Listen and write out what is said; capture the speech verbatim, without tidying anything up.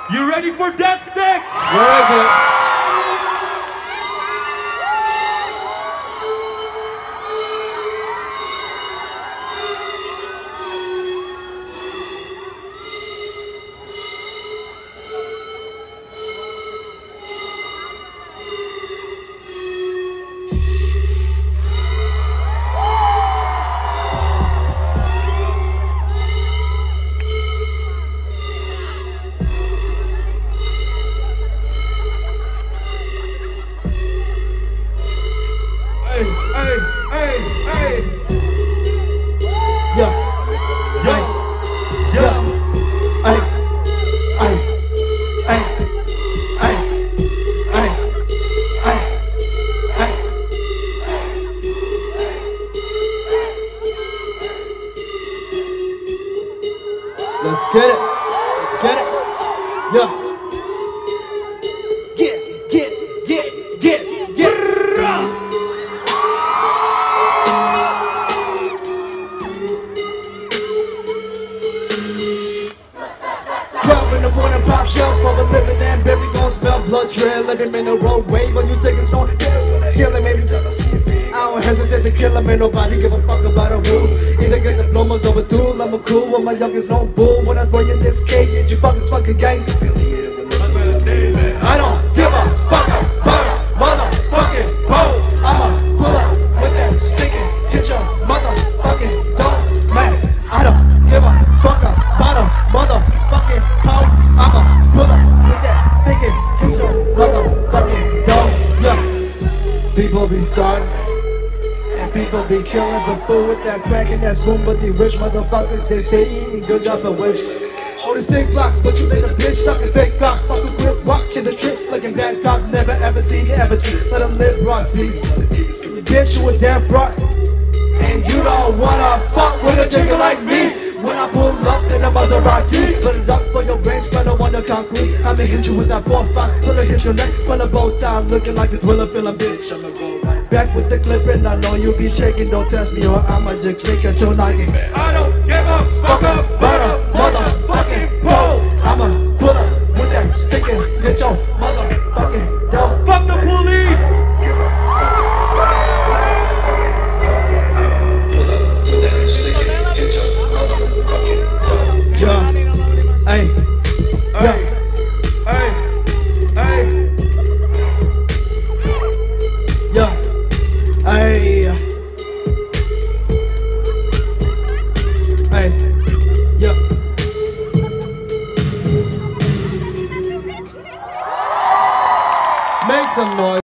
You ready for Death Stick? Where is it? Hey, hey, hey, hey. Yeah. Yo, yo. Ay, ay, ay, ay, ay, ay, ay. Let's get it. Let's get it. Yeah. Get, get, get, get, get. Crowd in the morning, pop shells for a living and baby gon' smell blood trail. Let him in the roadway when you taking stone. Kill him anytime I see him. I don't hesitate to kill him, ain't nobody give a fuck about a rule. Either get diplomas over two, I'm a cool when my youngest no bull. When I spray in this cage, you fuck this fucking gang. I don't give a fuck about a motherfucking pole. I'ma pull up with that sticky, hit your motherfucking dome, man. I don't give a fuck about a motherfucking pole. I'ma pull up with that sticky, hit your motherfucking dome, yeah. People be starting and people be killing the fool with that crack and that spoon, but the rich motherfuckers they stay eating good job and wish. All these thick blocks, but you made a bitch suck a fake cock. Fuck a grip, rock in the trip like a bad cop. Never ever seen you ever cheat. Let him live rock, see. Bitch, you a damn fraud. And you don't wanna fuck with a nigga like me. When I pull up in a Maserati, put it up for your brain, splatter on the concrete. I'ma hit you with that four five, pull it hit your neck from the bow tie, looking like a thriller feeling bitch. I'ma go right back with the clip and I know you be shaking. Don't test me or I'ma just click at your noggin. I don't give a fuck about a motherfucking pole. I'ma pull up with that stick and hit your motherfucking dome. Fuck the police. Yeah, hey, Hey, hey, hey. yeah, hey, hey, yeah. Make some noise.